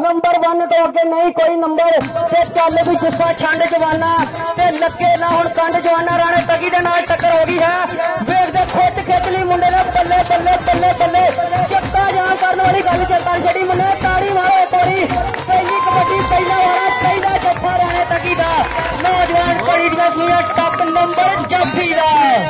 Number 1 तो अगे नहीं कोई नंबर ते चल भी गुस्सा छंड जवाना ते लगे ना हुण कंड जवाना राणे तगी दे नाल टक्कर हो गई है वेखदे खुद खिच ली मुंडे ने बल्ले बल्ले बल्ले बल्ले चक्का जाम करने वाली गल चेता छड़ी मुंडे ताड़ी मारो तोड़ी पहली कबड्डी पहला वाला पहला जत्था राणे तगी दा नौजवान कड़ी दी सुनिया टप नंबर जाफी दा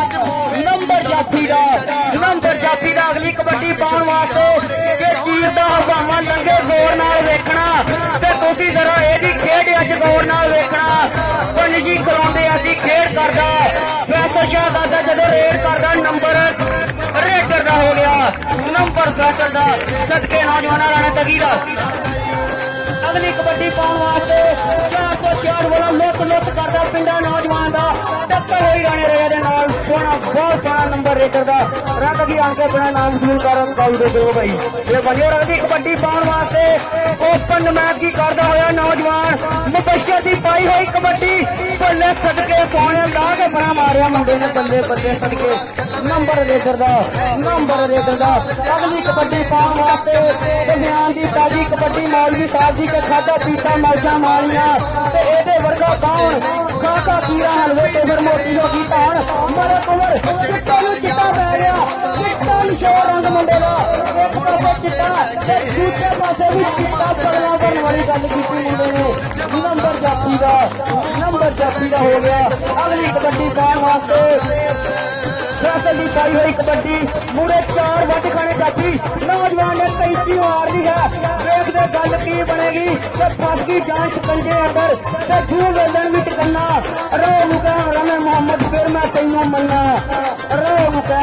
नंबर जाफी दा अगली कबड्डी पाउण वास्ते कि चीर दा हवामा लंघे जोर नाल वेखना ते तुसीं जरा इहदी खेड अज गौर नाल वेखना पंजी कराउंदे असीं खेड करदा फैसल शहजादा जदों रेड करदा नंबर रेडर दा हो गया नंबर फैसल दा सदके नौजवाना राणे तगी दा अगली कबड्डी पाउण वास्ते 404 वाला लुट करदा पिंडा नौजवान दा टक्कर होई राणे रेडर दे नाल सोहना बहुत सोहना नंबर रेडर दा रंग की आण के अपना नाम जरूर कर काऊ दे दो भाई ये बनियो अगली कबड्डी पाउण वास्ते ओपन मैच की करदा होया नौजवान मुबशर दी पाई हुई कबड्डी बल्ले सदके सोहने ला के बड़ा मारिया मुंडे ने बल्ले बल्ले सदके नंबर रेडर दा अगली कबड्डी पाउण वास्ते दरमियान दी ताजी कबड्डी मौलवी साहब जी के खादा पीता मौजा मारिया ते एदे वर्गा कौन खादा पीरा हलवे ते फिर मोटी होगी धान मरे कुंवर चिट्टा नूं चिट्टा पै गया चिट्टा निशोर रंग मुंडे दा एक पासे चिट्टा ते दूसरे पासे भी चिट्टा पगला बनने वाली गल कीती मुंडे ने नंबर जाफी दा हो गया अगली कबड्डी पाउण वास्ते फैसल की पाई हुई कबड्डी मुड़े 4 वट खाने जाती नौजवान ने 35 मार दी है देखते गल की बनेगी तो फस गई जान शिकंजे अंदर ते जू वेलन भी टिकना रो मुका रमे मोहम्मद फिर मैं तैनू मन्ना रो मुका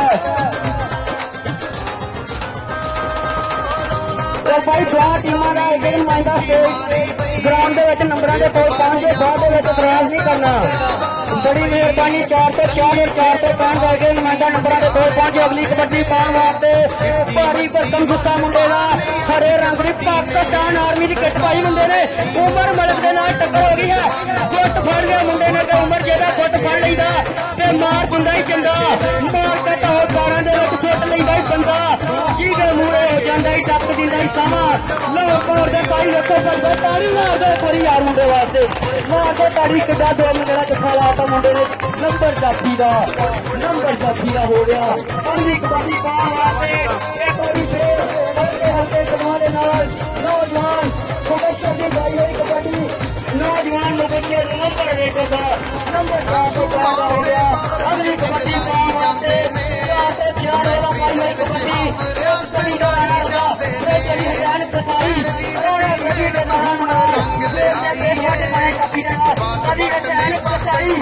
भाई दो टीमां दा गेम माइंदा ग्राउंड के नंबरों के कोल पहुंच के बाद इतराज नहीं करना बड़ी मेहरबानी 404 और 405 करके नुमाइंदा नंबरों के कोल पहुंचे अगली कबड्डी पाउण वास्ते भारी भरकम गुस्सा मुंडे का हरे रंग की पाकिस्तान आर्मी की किट पाई मुंडे ने उमर मलिक के नाल टक्कर हो गई है गुट फड़ लिया मुंडे ने तो उमर जेदा गुट फड़ लईदा ते मार दिंदा ही चंगा मार के तो कारां दे विच सुट लईदा ही बंदा जीदे मूहरे हो जांदा ही टप दिंदा ही सामा लो कोर दे भाई देखो बंदा ताड़ी मार दे पूरी यार मुंडे वास्ते मार दे ताड़ी किड्डा 2 मिनट दा जत्था लाता मुंडे ने नंबर जाफी दा हो गया अगली कबड्डी पाउण वास्ते एक बारी फिर हल्के कदमां दे नाल नौजवान मुबशर दी पाई हुई कबड्डी नौजवान मुबशर नंबर रेडर दा नंबर 4 हो गया अगली कबड्डी पाउण वास्ते 404 वाला पाई हुई कबड्डी कबड्डी दा आया चली हजान सताई रोड़े कबड्डी दे नाल ले के वाटे मारे कबड्डी दे नाल सभी के ध्यान सताई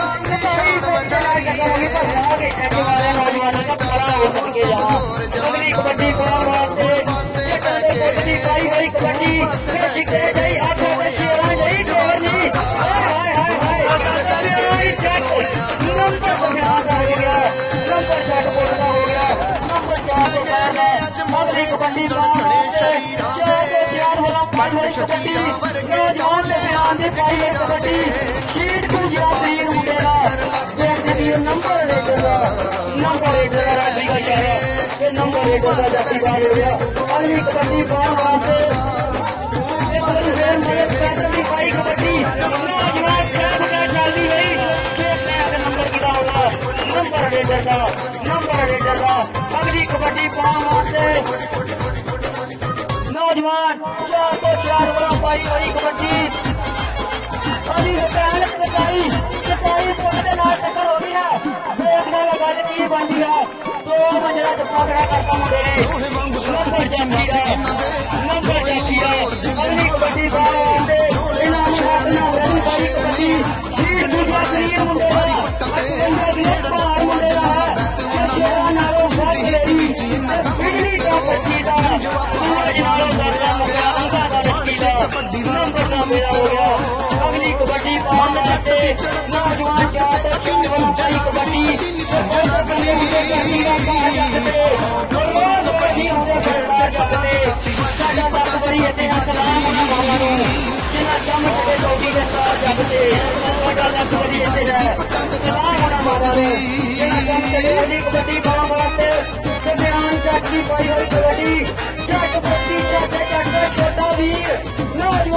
अगली कबड्डी पाउण वास्ते कबड्डी पाई हुई कबड्डी अगली कबड्डी कबड्डी शीट गुजरा तीर मुंडे नंबर जाती बात हो गया अगली कबड्डी पाउण वास्ते पाई कबड्डी नौजवान चलती गई नंबर कितना होगा नंबर रेडर का अगली कबड्डी पाउण वास्ते नौजवान 404 वाला पाई हुई कबड्डी अभी हटान कटाई टक्कर हो गई है देखने का गल की बनती है 2 मंजिला जत्था खड़ा करता मुंडे ने नंबर जाफी अगली कबड्डी पाउण वास्ते पाई कबड्डी शीट दूजा शरीर मुंडे बिजली का पट्टी का नंबर मेरा हो गया अगली कबड्डी पाउण वास्ते नौजवान 404 वाली कबड्डी कबड्डी पाउण वास्ते छोटा वीर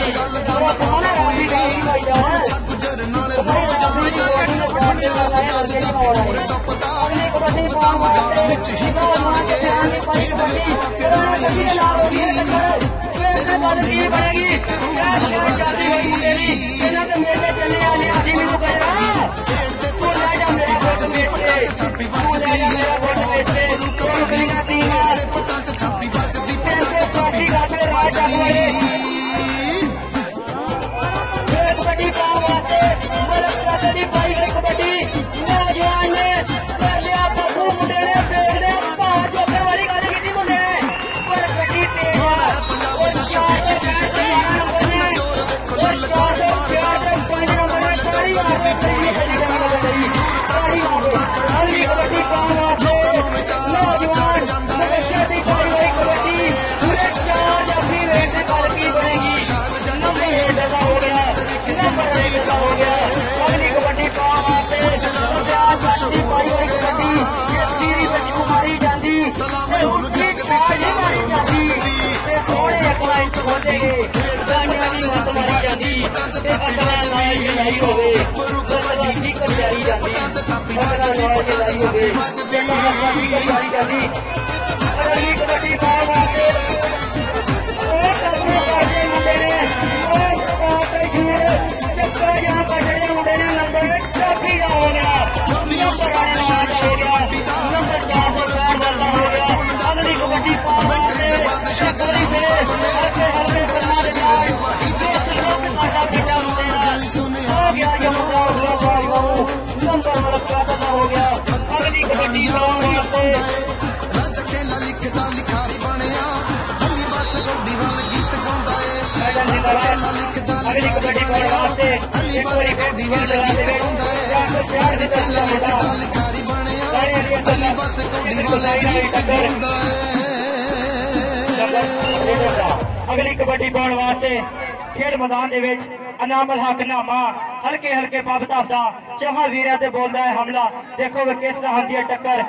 अगली कबड्डी पाने वास्ते खेल मैदान दे विच अनामल हक नामा हल्के हल्के पब धरदा चौहान वीर ते बोलदा है हमला देखो वे किस तरह दी टक्कर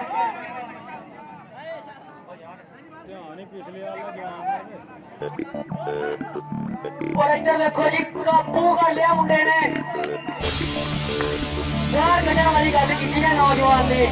और इधर देखो जी काबू कर लिया मुंडे ने यार कन्या वाली गल की है नौजवान ने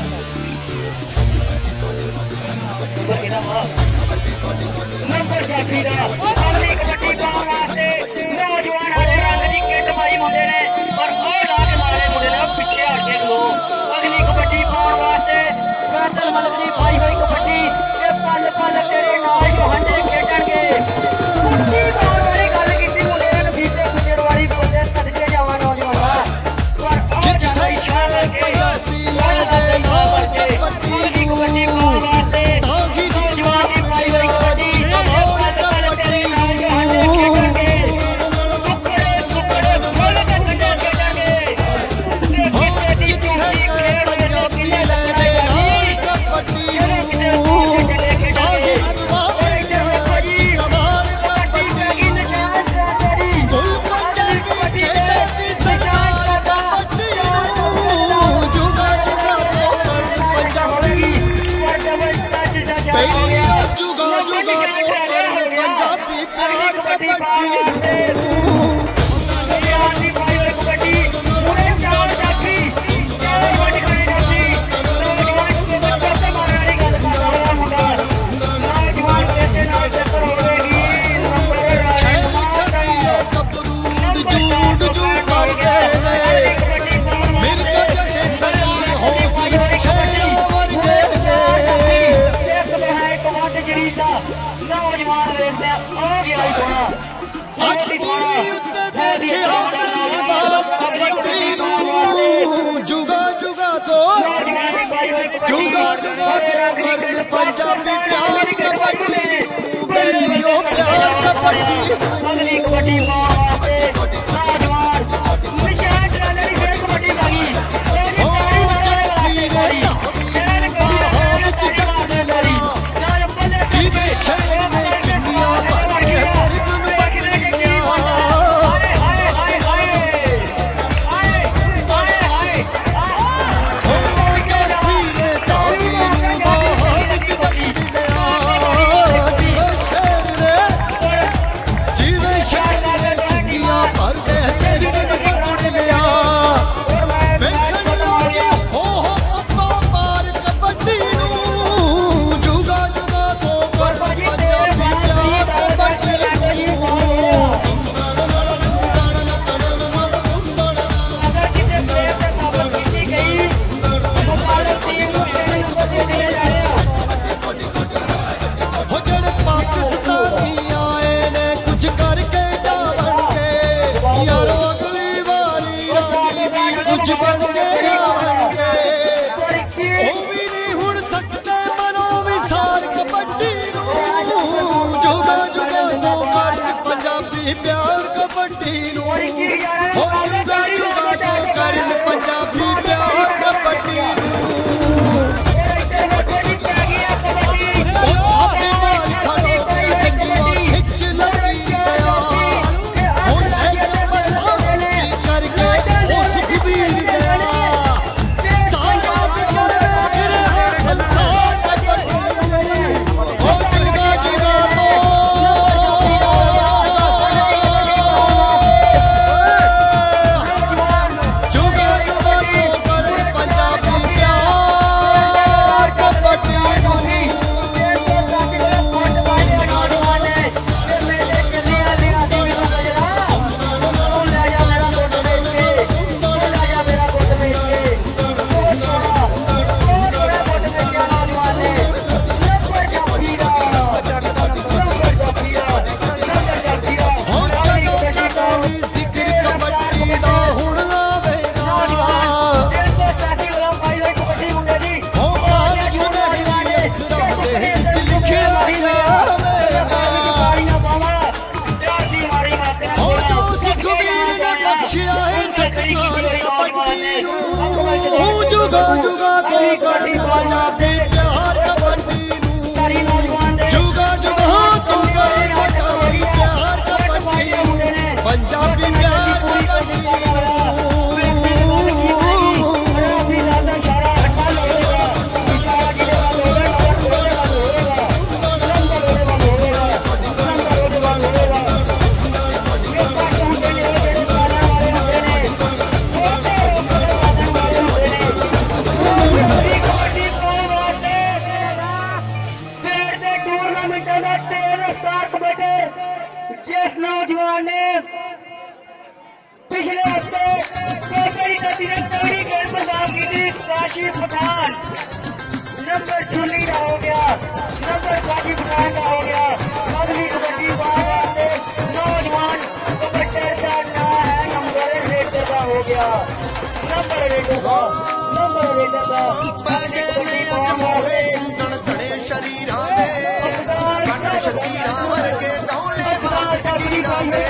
नंबर जाफी दा अगली कबड्डी पाने वास्ते नौजवान हरे रंग दी किट पाई मुंडे ने और ओ ला के मारे मुंडे ने पिछे हट के लो अगली कबड्डी पाने वास्ते बैतल मलक दी पाई हुई कबड्डी ये पल पल तेरे नाल जो हंडे खेडणगे कुत्ती पाउण वाली गल कीती मुंडे ने बीते गुजर वाली बोले सदके जावा नौजवान पर ओ जादा इशारा करके अगली कबड्डी पाने वास्ते नौजवान दी पाई हुई कबड्डी पंजाबी प्यार कबड्डी बेलियो प्यार कबड्डी अगली कबड्डी वास्ते नौजवान निशान डालने की कबड्डी लगी तेरी ताड़ी मारने वाली गोली तेरे को ताड़ी मारने वाली यार बल्ले जीवे शहर में दुनिया भर के गुन बदल गया हाय हाय हाय हाय हाय हाय हाय हो जाती है ताड़ी जीवे शहर नौजवान ने पिछले हफ्ते केसरी नदी ने तगड़ी खेल प्रदान की थी। काशी पठान नंबर चुनी का हो गया, नंबर काशी पठान का हो गया। अगली कबड्डी वाले नौजवान कबड्डी का नाम है नंबर रेटर का हो गया, नंबर रेटर का अगली कबड्डी वाले शरीरां दे शतीरां वर्गे डोले बाज जगीरां दे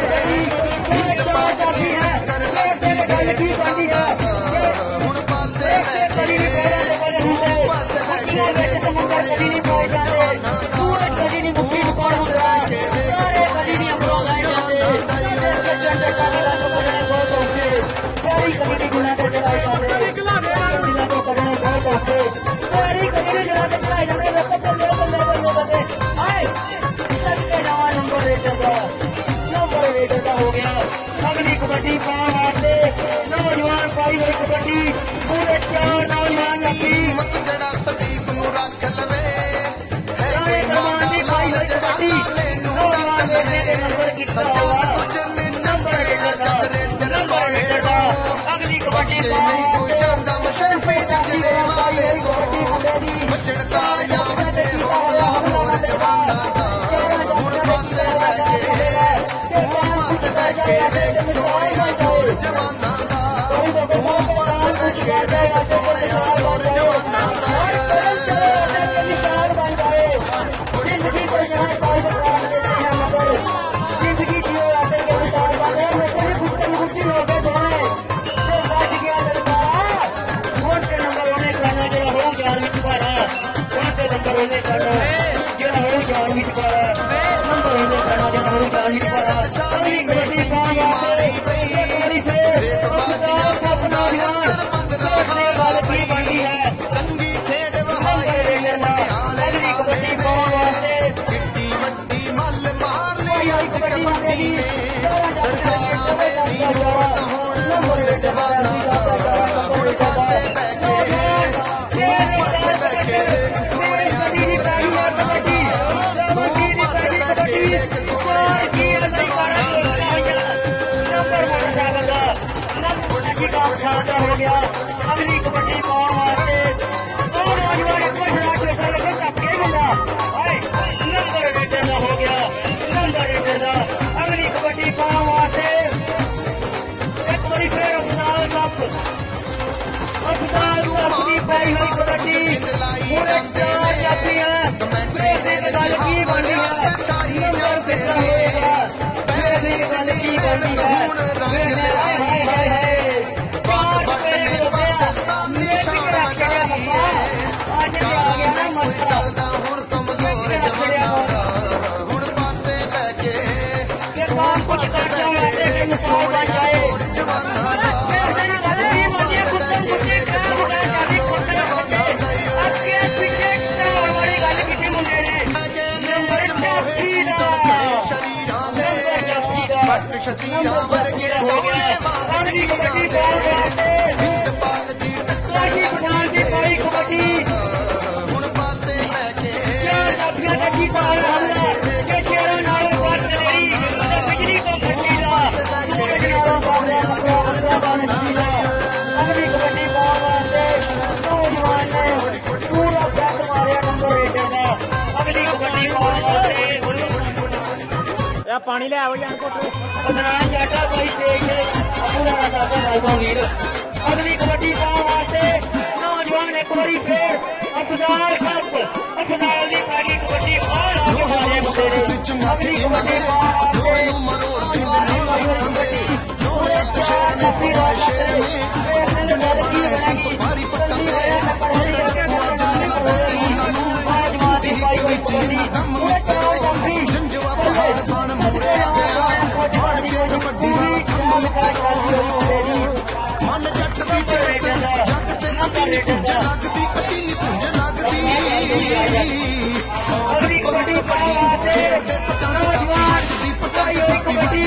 ਹੁਣ ਪਾਸੇ ਬੈਠੇ ਪਾਸੇ ਬੈਠੇ ਕਦੀ ਨਹੀਂ ਪਹੁੰਚਦਾ ਪੂਰੇ ਕਦੀ ਨਹੀਂ ਮੁੱਕੀ ਨੂੰ ਪਾਰ ਹੁੰਦਾ ਸਾਰੇ ਕਦੀ ਨਹੀਂ ਅਮਰੋਂ ਲਾਏ ਜਾਂਦੇ ਚੰਡੇ ਕਾਲੇ ਦਾ ਪਕੜਨੇ ਬਹੁਤ ਔਖੇ ਕੋਈ ਕਦੀ ਨਹੀਂ ਗੁਣਾ ਤੇ ਚੜਾਈ ਜਾਂਦੇ ਜਿਲਾ ਤੋਂ ਪਕੜਨੇ ਬਹੁਤ ਔਖੇ ਕੋਈ ਕਦੀ ਨਹੀਂ ਜਿਹੜਾ ਤੇ ਚੜਾਈ ਜਾਂਦੇ ਵੇਖੋ ਬੱਲੇ ਬੱਲੇ ਆਏ ਸੱਤੇ ਨਵਾਂ ਨੰਬਰ रेडर का हो गया। अगली कबड्डी पाँव वास्ते नौजवान पाई हुई कबड्डी पूरे 4 नौजवान लगी मत जड़ा सदीप नू रख लवे है कमान दी पाई हुई कबड्डी नौजवान ने नंबर कितना हुआ नंबर रेडर का अगली कबड्डी पाँव कोई जानदा मशरफी जंगले वाले कबड्डी बचड़ता याद दे हौसला और जवाना दा हुण पासे बैठे बैठे देख सोने और जवाना दा पास बैठे देख सोने और जवाना दा जिंदगी को यहाँ कोई बता देते हैं मगर जिंदगी जियो आते के विचार वाले मेरे गुट्टी गुट्टी हो गए जाने तो बैठ गया लड़का वोट के नंबर होने करना जो हो 11वीं चुकारा वोट के नंबर होने करना जो हो 11वीं चुकारा नंबर होने करना जो हो 11वीं चुकारा हो गया। अगली कबड्डी पाने वास्ते और नौजवान एक नंबर रेडर का हो गया, नंबर रेडर का अगली कबड्डी पाने वास्ते एक बारी फिर अस्पताल की पाई हुई कबड्डी पूरे 4 जाती है गल की बनी चलदा हुण कमजोर जमाना हुण पासे बैठे पासे बैठे सोने और जमाना शतीरा वर्गे हो गए हुण पासे बैठे बिजली को अगली कबड्डी वास्ते नौजवान ने पूरा बैट मारिया नंबर रेडर का अगली कबड्डी वास्ते पानी ले आओ यार अगली कबड्डी वास्ते नौजवान एक बारी फिर अस्पताल अस्पताल की सारी कबड्डी अगली कबड्डी मन जट भी जग ते पुंज लगती अकीनी पुंज लगती अगली कबड्डी खेलते पतंग दी पटाई कबड्डी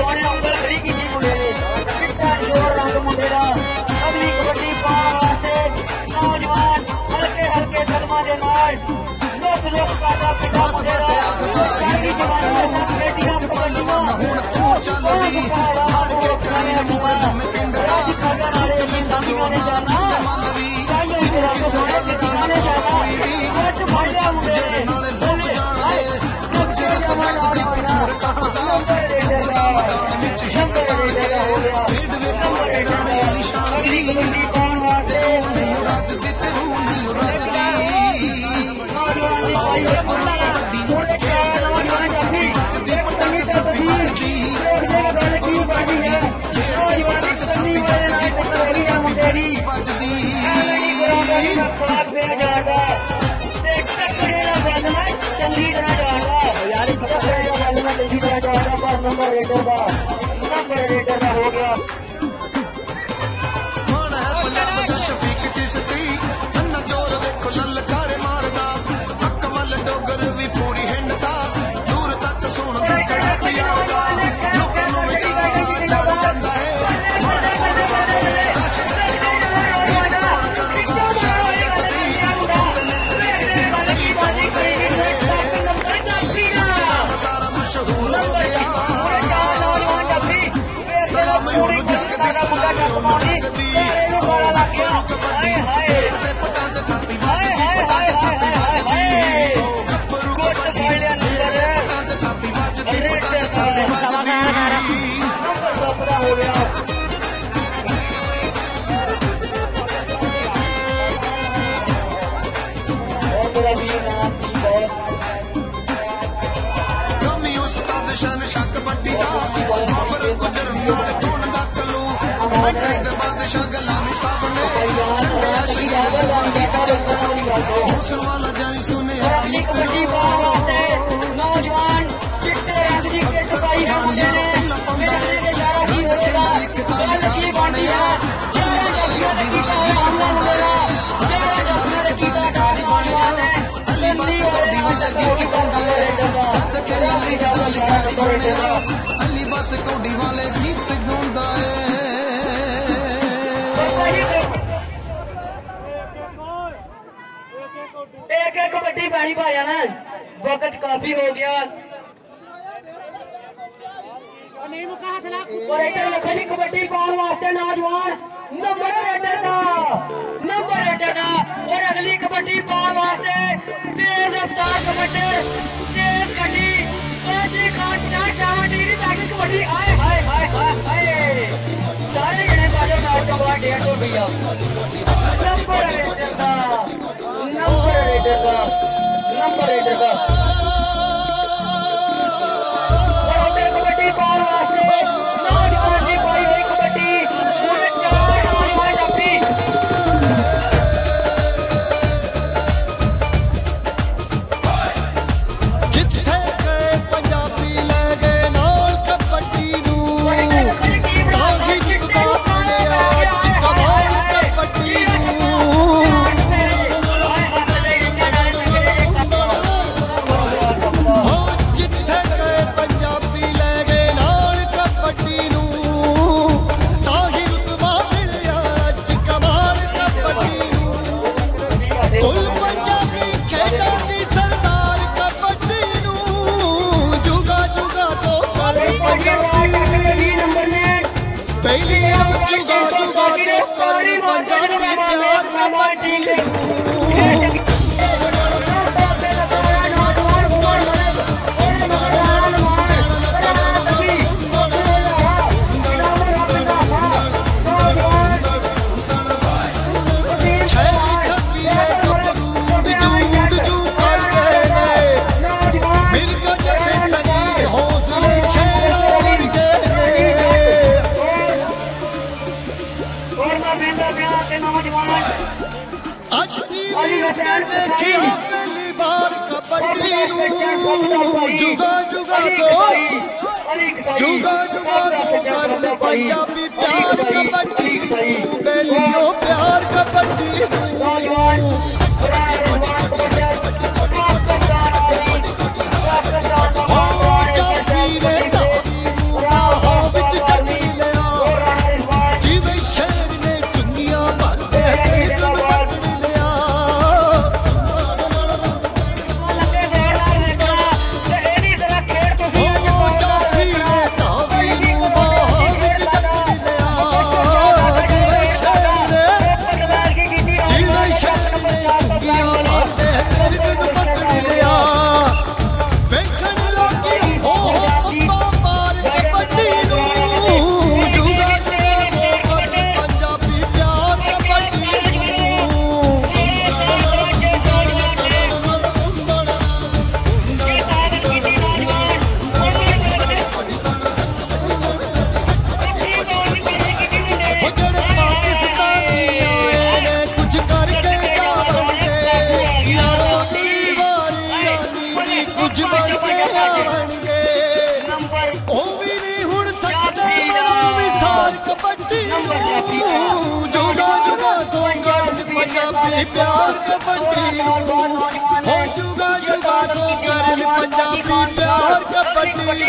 अगली कबड्डी ਹੁਣ ਤੂੰ ਚੱਲ ਵੀ ਹੜ ਕੇ ਕਰੀ ਮੂਰ ਲੰਮੇ ਪਿੰਡ ਦਾ ਸੁੱਕ ਲੈਂਦਾ ਜੋਰ ਨਾਲ ਦੂਜੇ ਮਨ ਵੀ ਜਿਹਨੂੰ ਕਿਸੇ ਗੱਲ ਦਾ ਨਾ ਖੌਫ ਕੋਈ ਵੀ ਹੁਣ ਚੱਕ ਜਰੇ ਨਾਲੇ ਲੋਕ ਜਾਣਦੇ ਦੂਜੇ ਦੇ ਸਦਾਕ ਜਾ ਕੇ ਮੂਰ ਕੱਟਦਾ ਮੁਰਦਾ ਮੈਦਾਨ ਵਿੱਚ ਹਿੱਕ ਬਣ ਕੇ ਖੇਡ ਵੇਖੋ ਕੇ ਗਾਣੇ ਵਾਲੀ ਸ਼ਾਨ ਦੀ ਤੇ ਉਹ ਨਹੀਂ ਰੱਜਦੀ ਤੇ ਰੂਹ ਨਹੀਂ ਰੱਜਦੀ ਚੰਗੀ ਤਰ੍ਹਾਂ ਜਾਣਦਾ ਯਾਰ ਚੰਗੀ ਤਰ੍ਹਾਂ ਜਾਣਦਾ ਪਰ ਨੰਬਰ ਰੇਡਰ ਦਾ ਹੋ ਗਿਆ ਹੁਣ ਹੈ ਪੰਜਾਬ ਦਾ ਸ਼ਫੀਕ ਚਿਸ਼ਤੀ ਅੰਨਾ ਚੋਰ ਵੇਖੋ ਲਲਕਾਰੇ ਮਾਰਦਾ ਅੱਕ ਵੱਲ ਡੋਗਰ ਵੀ ਪੂਰੀ ਹਿੰਡਦਾ ਦੂਰ ਤੱਕ ਸੁਣਦਾ ਚੜਾ ਪਿਆਰਦਾ ਲੋਕਾਂ ਨੂੰ ਵਿਚਾਰ ਚੜ ਜਾਂਦਾ ਹੈ ਮਾੜੇ ਪੁਰ ਵਾਲੇ ਰਸ਼ ਦਿੱਤੇ ਆਉਣ ਵੀਰ ਕੌਣ ਕਰੂਗਾ ਸ਼ਾਨ ਜੱਟ ਦੀ ਤਨੇ ਤੇਰੇ ਕਿਤੇ ਨਹੀਂ ਪਹੁੰਚਦੇ ਤਾਰਾ ਮਸ਼ਹੂਰ ਹੋ ਗਿਆ ਸਲਾਮ ਹੁਣ ਜੱਗ ਦੀ ਸਲਾਮ ਹੁਣ ਜੱਗ ਦੀ ਕਬੱਡੀ ਖੇਡਦੇ ਪਟਾਂ ਤੇ ਥਾਪੀ ਵੱਜਦੀ ਪਟਾਂ ਤੇ ਥਾਪੀ ਵੱਜਦੀ ਗੱਭਰੂ ਕਬੱਡੀ ਖੇਡਦੇ ਪਟਾਂ ਤੇ ਥਾਪੀ ਵੱਜਦੀ ਪਟਾਂ ਤੇ ਥਾਪੀ ਵੱਜਦੀ ਹੋ ਗਿਆ और मेरा वीर नाम की बॉस ਕਮੀ ਉਸਤਾਦ ਸ਼ਨ ਸ਼ੱਕ ਬੱਡੀ ਦਾ ਖਬਰ ਗੁਜਰਨ ਨਾਲ ਕੌਣ ਦਾ ਕਲੂ ਬੈਠੇ ਦੇ ਬਾਦਸ਼ਾਹ ਗਲਾਮੀ ਸਾਹਮਣੇ ਚੰਡਿਆ ਸ਼ਹੀਦ ਹੁਸਨ ਵਾਲਾ ਜਾਨੀ ਸੁਨਿਆ कबड्डी पाने वास्ते नौजवान चिट्टे रंग की किट पाई है मुझे ने मेरे के इशारा की होगा गल की बनती है चारों जगह ने कीता है हमला मुंडेगा चारों जगह ने कीता कारी बनवान है अली बस कौडी वाले गीत गाਉਂਦਾ ਏ ਅੱਜ ਤੇਰੀ ਲਿਖਾ ਲਿਖਾਈ ਬਣਿਆ ਅਲੀ ਬਸ ਕੌਡੀ ਵਾਲੇ ਗੀਤ ਗਾਉਂਦਾ ਏ एक एक कबड्डी पानी पाया ना वक्त काफी हो गया और इधर लिखा जी कबड्डी पाने वास्ते नौजवान नंबर रेडर का और अगली कबड्डी पाने वास्ते तेज रफ्तार कबड्डी तेज गड्डी काशी खान 50 डावा डीरी ताकि कबड्डी आए हाय हाय हाय हाय सारे जने बाजो नाच का बड़ा 150 रुपया नंबर रेडर का कबड्डी पाने वास्ते नौजवान की पाई हुई कबड्डी पूरे 4 नौजवान डब्बी ਜਿੱਥੇ ਗਏ ਪੰਜਾਬੀ ਲੈ ਗਏ ਨਾਲ ਕਬੱਡੀ ਨੂੰ ਤਾਂ ਹੀ ਟੁੱਟਾ ਬਣਿਆ ਅੱਜ ਕਮਾਲ ਕਬੱਡੀ ਨੂੰ ਹੋ ਜਿੱਥੇ ਗਏ ਪੰਜਾਬੀ ਲੈ ਗਏ ਨਾਲ ਕਬੱਡੀ ਨੂੰ ਤਾਂ ਹੀ ਰੁਤਬਾ ਮਿਲਿਆ ਅੱਜ ਕਮਾਲ ਕਬੱਡੀ ਨੂੰ ਕੁੱਲ ਪੰਜਾਬੀ ਖੇਡਾਂ ਦੀ ਸਰਦਾਰ ਕਬੱਡੀ ਨੂੰ ਜੁਗਾ ਜੁਗਾ ਤੋਂ ਕਰੀ ਪੰਜਾਬੀ ਪਹਿਲੀ ਜੁਗਾ ਜੁਗਾ ਤੋਂ ਕਰੀ ਪੰਜਾਬੀ ਪਿਆਰ ਕਬੱਡੀ ਨੂੰ ਪਹਿਲੀ ਵਾਰ ਕਬੱਡੀ ਨੂੰ ਜੁਗਾ ਜੁਗਾ ਤੋਂ ਕਰਦੇ ਪੰਜਾਬੀ ਪਿਆਰ ਕਬੱਡੀ ਨੂੰ ਬੇਲੀਓ ਪਿਆਰ ਕਬੱਡੀ ਨੂੰ पंजाबी प्यार कबड्डी हो जुगा जुगा तो करन पंजाबी प्यार कबड्डी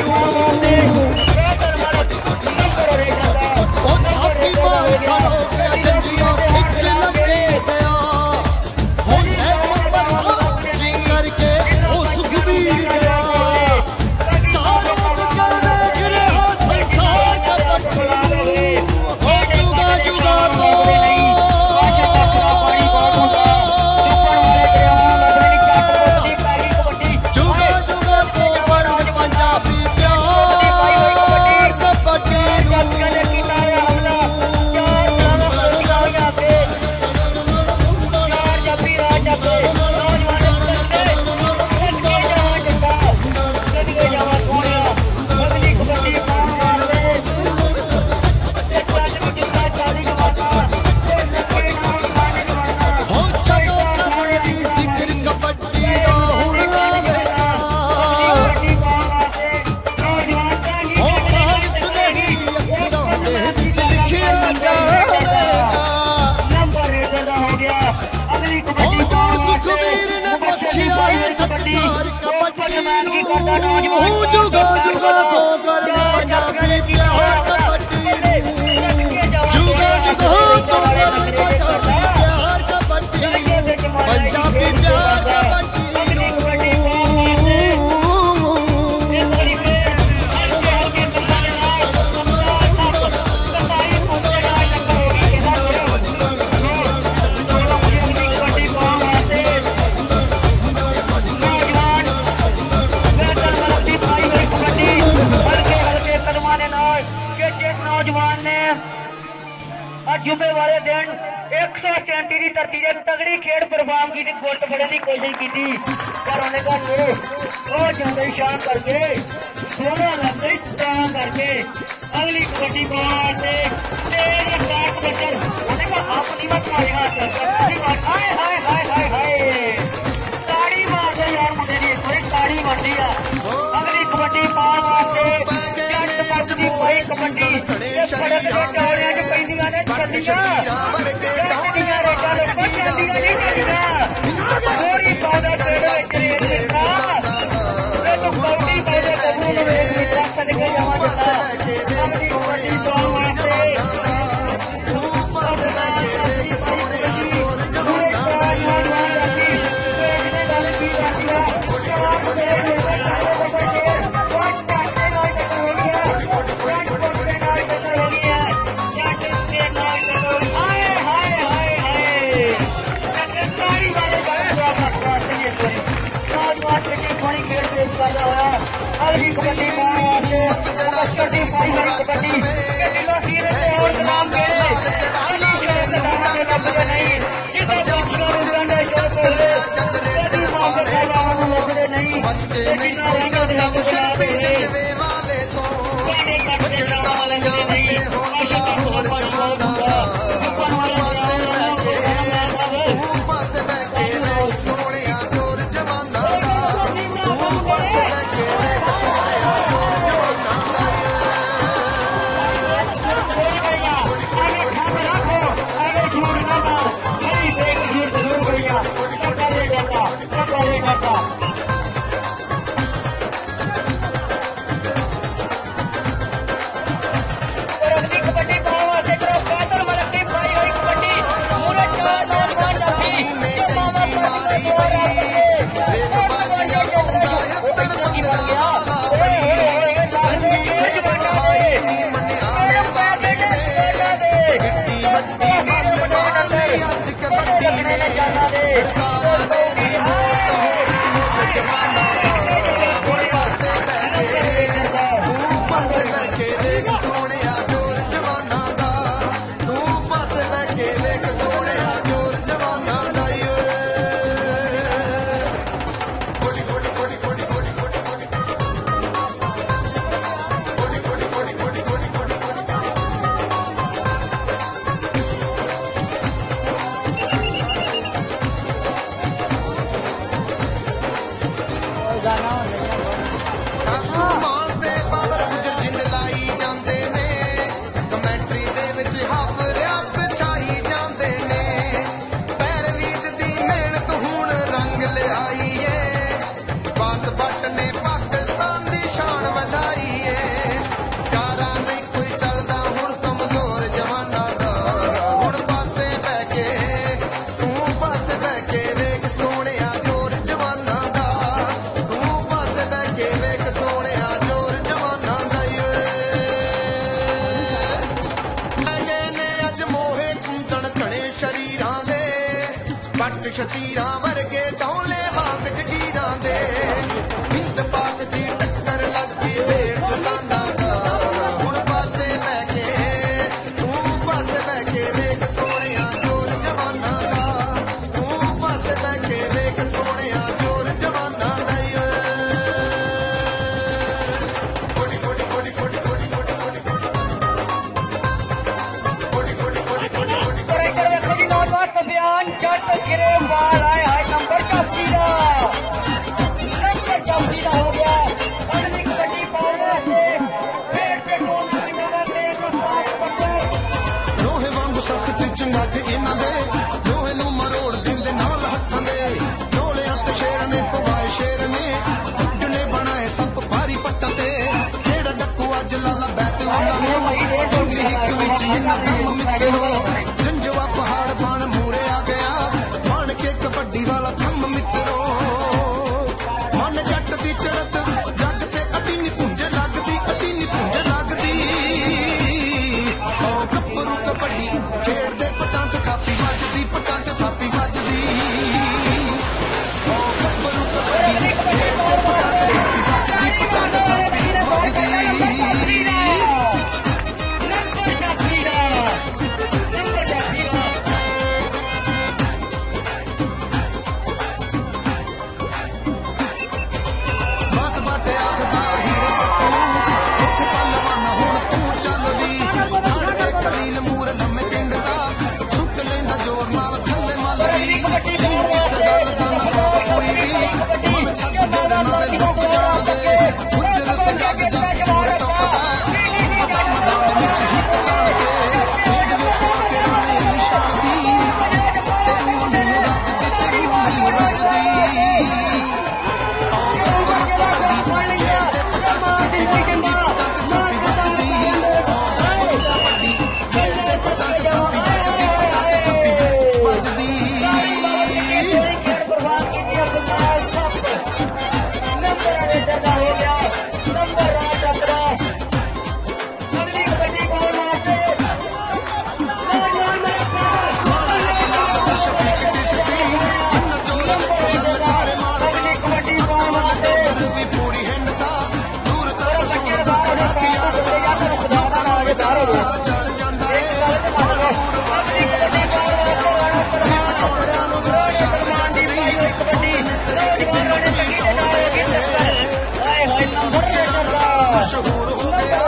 ओ थापी मार खड़ो के जंजियां खिच लगे गया हो एक नंबर जी करके ओ सुखबीर गया सारों के देख रहा संसार कबड्डी हो जुगा जुगा तो जुगा जुगा तो करन पंजाबी प्यार कबड्डी जुगा जुगा तो करन पंजाबी प्यार कबड्डी पंजाबी प्यार कबड्डी जुबे वाले दिन 137 की धरती से तगड़ी खेड परफॉर्म की गुट फड़ने की कोशिश की पर उन्हें कहा जाते शान करके 16 लगते करके अगली कबड्डी बात उन्हें कहा अपनी मत मारी हाथ हाय हाय हाय हाय हाय ताड़ी मार दे यार मुंडे की थोड़ी ताड़ी बनती है अगली कबड्डी पार वास्ते भाई कबड्डी अगली कबड्डी कबड्डी दिलों सीने से और तमाम के ਪੱਟ ਸ਼ਤੀਰਾਂ ਵਰਗੇ ਡੌਲੇ ਵਾਂਗ ਜਗੀਰਾਂ ਦੇ ਹਿੰਦ ਪਾਕ ਦੀ ਟੱਕਰ ਲੱਗਦੀ ਵੇੜ ਕਿਸਾਨਾਂ ਦਾ ਹੁਣ ਪਾਸੇ ਬਹਿ ਕੇ ਤੂੰ ਪਾਸੇ ਬਹਿ ਕੇ ਵੇਖ ਸੋਹਣਿਆ ਜੋਰ ਜਵਾਨਾਂ ਦਾ ਤੂੰ ਪਾਸੇ ਬਹਿ ਕੇ ਵੇਖ ਸੋਹਣਿਆ ਜੋਰ ਜਵਾਨਾਂ ਦਾ ਕੋੜੀ ਕੋੜੀ ਕੋੜੀ ਕੋੜੀ ਕੋੜੀ ਕੋੜੀ ਕੋੜੀ ਕੋੜੀ ਕੋੜੀ ਕੋੜੀ ਕੋੜੀ ਪਰ ਇੱਧਰ ਵੇਖੋ ਜੀ ਨੌਜਵਾਨ ਸਫਿਆਨ ਜੱਟ ਗਿਰੇਵਾਲ ਆਏ ਹਾਏ ਨੰਬਰ 34 ਦਾ ਨੰਬਰ 34 ਦਾ ਹੋ ਗਿਆ ਅਗਲੀ ਕਬੱਡੀ ਪਾਉਣ ਵਾਸਤੇ ਫੇਰ ਤੇ ਟੂਰਨਾਮੈਂਟ ਦਾ ਮੇਨ ਰਫਤਾਰ ਪੱਤਰ ਲੋਹੇ ਵਾਂਗੂ ਸਖਤ ਚੰਗਾਠ ਇਹਨਾਂ ਦੇ ਲੋਹੇ ਨੂੰ ਮਰੋੜ ਦਿੰਦੇ ਨਾਲ ਹੱਥਾਂ ਦੇ ਢੋਲਿਆਂ ਤੇ ਸ਼ੇਰ ਨੇ ਪਵਾਏ ਸ਼ੇਰ ਨੇ ਉੱਡਣੇ ਬਣਾਏ ਸੱਪ ਭਾਰੀ ਪੱਟਾਂ ਤੇ ਕਿਹੜਾ ਡੱਕੂ ਅੱਜ ਲਾਲਾ ਬੈਤ ਵਾਲਾ ਨੂੰ ਇੱਕ ਵਿੱਚ ਇਹਨਾਂ ਕੰਮ ਮਿੱਤਰੋ ਜੰਜਵਾ ਪਹਾੜ ਬਣ ਮੂਰੇ ਆ ਗਿਆ ਬਣ ਕੇ ਕਬੱਡੀ ਵਾਲਾ ਥੰਮ ਮਿੱਤਰੋ ਮਨ ਜੱਟ ਦੀ ਚੜਤ ਜੱਗ ਤੇ ਅੱਡੀ ਨੀ ਪੁੰਜ ਲੱਗਦੀ ਅੱਡੀ ਨੀ ਪੁੰਜ ਲੱਗਦੀ ਓ ਗੱਭਰੂ ਕਬੱਡੀ ਖੇਡਦੇ ਪਟਾਂ ਤੇ ਥਾਪੀ ਵੱਜਦੀ ਪਟਾਂ ਤੇ ਥਾਪੀ ਵੱਜਦੀ ਓ ਗੱਭਰੂ ਕਬੱਡੀ ਖੇਡਦੇ ਪਟਾਂ ਤੇ ਥਾਪੀ ਵੱਜਦੀ ਪਟਾਂ ਤੇ ਥਾਪੀ ਵੱਜਦੀ ਬਸ ਬਾਟੇ ਆਖਦਾ ਹੀਰੇ ਪੱਟੂ ਉੱਠ ਪਲਵਾਨਾ ਹੁਣ ਤੂੰ ਚੱਲ ਵੀ ਹੜ ਕੇ ਖਲੀਲ ਮੂਰ ਲੰਮੇ ਪਿੰਡ ਦਾ ਸੁੱਕ ਲੈਂਦਾ ਜ਼ੋਰ ਨਾਲ ਥੱਲੇ ਮੱਲ ਵੀ ਕਿਸ ਗੱਲ ਦਾ ਨਾ ਖੌਫ ਕੋਈ ਵੀ ਮਨ ਛੱਡ ਦੇ ਨਾਲੇ ਲੋਕ ਜਾਣਦੇ ਗੁੱਜਰ ਸੰਜੱਗ ਜੱਗ ਪੂਰ ਟੱਪਦਾ ਪਤਾ ਮੈਦਾਨ ਵਿੱਚ ਹਿੱਤ ਕਾਣ ਕੇ ਖੇਡ ਵੇ ਕੋਲ ਕੇ ਰਾਣੇ ਨਿਸ਼ਾਨ ਦੀ ਤੈਨੂੰ ਨਹੀਂ ਰੱਖਦੀ ਤੈਨੂੰ ਨਹੀਂ ਰੱਖਦੀ ਮਸ਼ਹੂਰ ਹੋ ਗਿਆ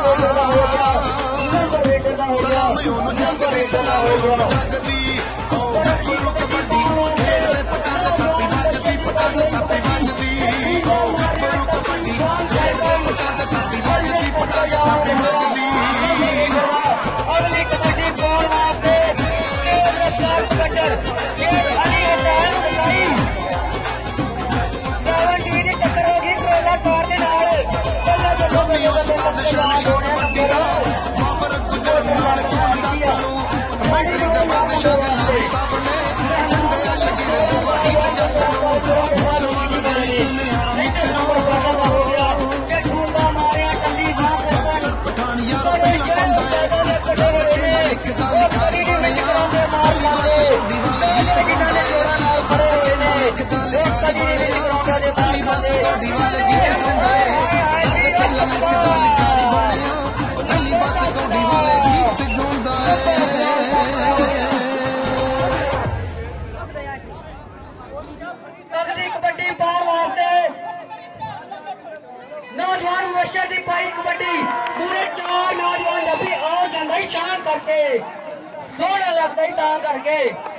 ਸਲਾਮ ਉਹਨੂੰ ਜੱਗ ਦੀ ਸਲਾਮ ਉਹਨੂੰ ਜੱਗ ਦੀ ਓ ਗੱਭਰੂ ਕਬੱਡੀ ਖੇਡਦੇ ਪਟਾਂ ਤੇ ਥਾਪੀ ਵੱਜਦੀ ਪਟਾਂ ਤੇ ਥਾਪੀ ਵੱਜਦੀ ਓ ਗੱਭਰੂ ਕਬੱਡੀ ਖੇਡਦੇ ਪਟਾਂ ਤੇ ਥਾਪੀ ਵੱਜਦੀ ਪਟਾਂ ਤੇ ਥਾਪੀ ਵੱਜਦੀ ਅਗਲੀ ਕਬੱਡੀ ਪਾਉਣ ਵਾਸਤੇ ਤੇਜ਼ ਰਫ਼ਤਾਰ ਕਬੱਡਰ ਖੇਡ ਅਲੀ ਹਸੈਨ ਹਸਾਈ 17 ਦੀ ਟੱਕਰ ਹੋ ਗਈ ਟਰੇਲਾ ਕਾਰ ਦੇ ਨਾਲ ਕਮੀ ਉਸ ਬਾਦਸ਼ਾਹ ਸ਼ੌਕ ਕਬੱਡੀ ਦਾ ਬਾਬਰ ਗੁਜਰ ਨਾਲ ਕੌਣ ਦਾ ਕਲੂ ਕਮੈਂਟਰੀ ਦਾ ਬਾਦਸ਼ਾਹ ਗੱਲਾਂ ਦੇ ਸਾਹਮਣੇ ਚੰਦਿਆ ਸ਼ਗੀਰ ਦੁਆ ਇੱਕ ਜੱਟ ਨੂੰ ਮੁਸਲਮਾਨ ਗਲੀ ਸੁਨਿਆਰਾ ਮਿੱਤਰੋ ਹੋ ਗਿਆ ਕਿ ਠੂੰਡਾ ਮਾਰਿਆ ਟੱਲੀ ਬਾਹ ਬਖਤਰ ਪਠਾਨ ਯਾਰ ਪਹਿਲਾਂ ਪੰਦਾ ਜਦ ਖੇਡਾਂ ਲਿਖਦਾ ਲਿਖਾਰੀ ਬਣਿਆ ਅਲੀ ਬਸ ਕੋਡੀ ਵਾਲੇ ਗੀਤ ਗਾਉਂਦਾ ਲਿਖਦਾ ਲਿਖਾਰੀ ਬਣਿਆ ਅਲੀ ਬਸ ਕੋਡੀ ਵਾਲੇ ਗੀਤ ਗਾਉਂਦਾ ਏ ਪਹਿਲਾਂ ਲਿਖਦਾ ਲਿਖਾਰੀ ਬਣਿਆ ਅਲੀ ਬਸ ਕੋਡੀ ਵਾਲੇ ਗੀਤ ਗਾਉਂਦਾ ਏ ਅਗਲੀ ਕਬੱਡੀ ਪਾਉਣ ਵਾਸਤੇ ਨੌਜਵਾਨ ਮੁਰਸ਼ਦ ਦੀ ਪਾਈ ਕਬੱਡੀ ਪੂਰੇ 4 ਨੌਜਵਾਨ ਡੱਬੀ ਆ ਜਾਂਦਾ ਹੀ ਸ਼ਾਨ ਕਰਕੇ ਸੋਹਣਾ ਲੱਗਦਾ ਹੀ ਤਾਂ ਕਰਕੇ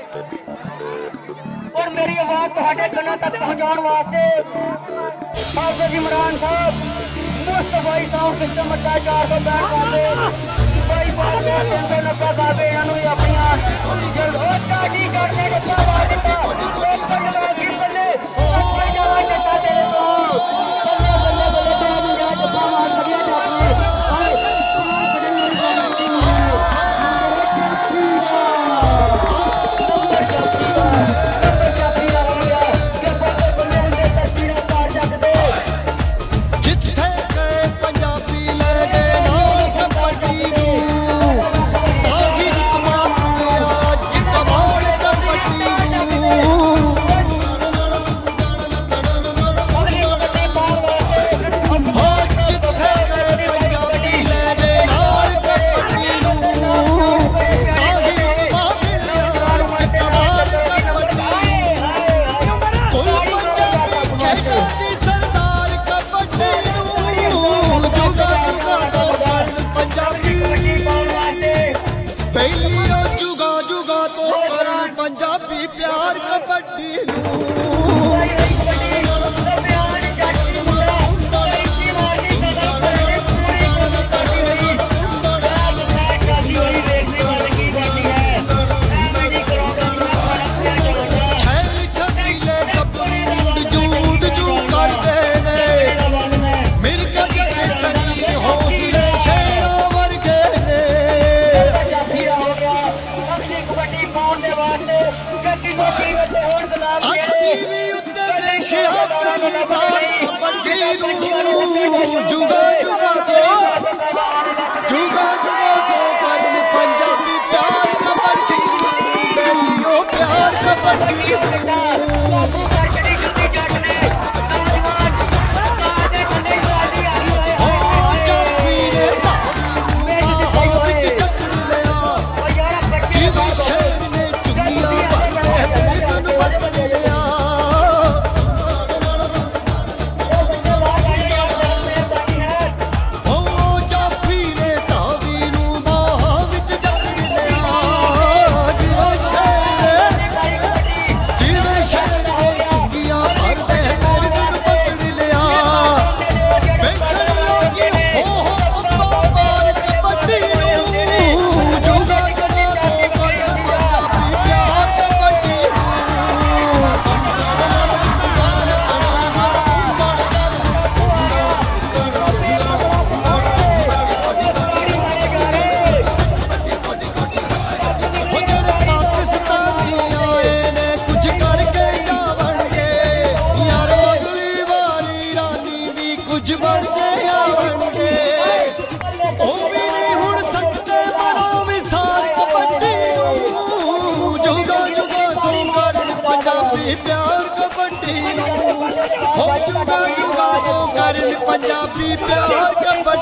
ਹੁਣ ਮੇਰੀ ਆਵਾਜ਼ ਤੁਹਾਡੇ ਕੰਨਾਂ ਤੱਕ ਪਹੁੰਚਾਉਣ ਵਾਸਤੇ ਹਾਫਿਜ਼ ਇਮਰਾਨ ਸਾਹਿਬ ਮੁਸਤਫਾਈ ਸਾਊਂਡ ਸਿਸਟਮ ਅੱਡਾ 465 ਕਾਬੇ ਬਾਈ ਬਾਲ ਦੇ 390 ਕਾਬੇ ਇਹਨਾਂ ਨੂੰ ਵੀ ਆਪਣੀਆਂ ਜਲਦ ਹੋ ਟਾਡੀ ਚੜਨੇ ਦੇ ਪਾਵਾ ਦਿੱਤਾ ਇੱਕ ਪੰਡਵਾ ਕੀ ਬੱਲੇ ਅੱਗੇ ਜਾਵਾ ਦਿੱਤਾ ਤੇਰੇ ਤੋਂ ਬੱਲੇ ਬੱਲੇ ਬੱਲੇ ਤੇ ਜਾ ਜੱਫਾ ਮਾਰ ਕਰੀਆ ਜਾਪਨੇ ਜਿੱਥੇ ਗਏ ਪੰਜਾਬੀ ਲੈ ਗਏ ਨਾਮ ਕਬੱਡੀ ਨੂੰ ਤਾਂ ਵੀ ਕਮਾਉਂਦੇ ਅੱਜ ਕਮਾਉਣ ਕਬੱਡੀ ਨੂੰ ਕਬੱਡੀ ਨੂੰ ਪੰਜਾਬੀ ਪਿਆਰ ਕਬੱਡੀ